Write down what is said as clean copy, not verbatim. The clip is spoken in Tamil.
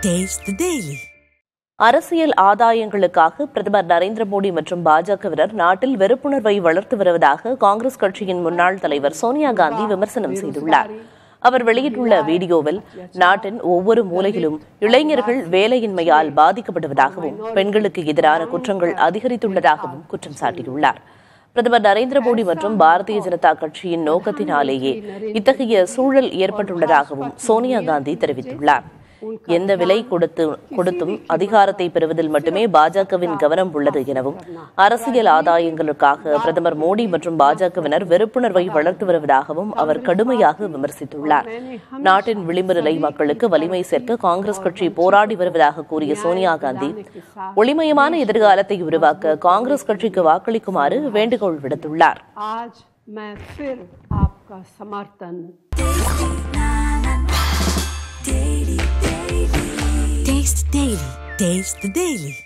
Taste the Daily. அரசியல் ஆதாயங்களுக்காக பிரதமர் நரேந்திர மோடி மற்றும் பாஜகவினர் நாட்டில் வெறுப்புணர்வை வளர்த்து வருவதாக காங்கிரஸ் கட்சியின் முன்னாள் தலைவர் சோனியா காந்தி விமர்சனம் செய்துள்ளார். அவர் வெளியிட்டுள்ள வீடியோவில் நாட்டின் ஒவ்வொரு மூலையிலும் இளைஞர்கள் வேலையின்மையால் பாதிக்கப்படுவதாகவும் பெண்களுக்கு எதிரான குற்றங்கள் அதிகரித்துள்ளதாகவும் குற்றம் சாட்டியுள்ளார். பிரதமர் நரேந்திர மோடி மற்றும் பாரதிய ஜனதா கட்சியின் நோக்கத்தினாலேயே இத்தகைய சூழல் ஏற்பட்டுள்ளதாகவும் சோனியா காந்தி தெரிவித்துள்ளார். எந்த விலை கொடுத்தும் அதிகாரத்தை பெறுவதில் மட்டுமே பாஜகவின் கவனம் உள்ளது எனவும் அரசியல் ஆதாயங்களுக்காக பிரதமர் மோடி மற்றும் பாஜகவினர் வெறுப்புணர்வை வளர்த்து வருவதாகவும் அவர் கடுமையாக விமர்சித்துள்ளார். நாட்டின் விளிம்பு நிலை மக்களுக்கு வலிமை சேர்க்க காங்கிரஸ் கட்சி போராடி வருவதாக கூறிய சோனியா காந்தி ஒளிமயமான எதிர்காலத்தை உருவாக்க காங்கிரஸ் கட்சிக்கு வாக்களிக்குமாறு வேண்டுகோள் விடுத்துள்ளார். Taste the Daily.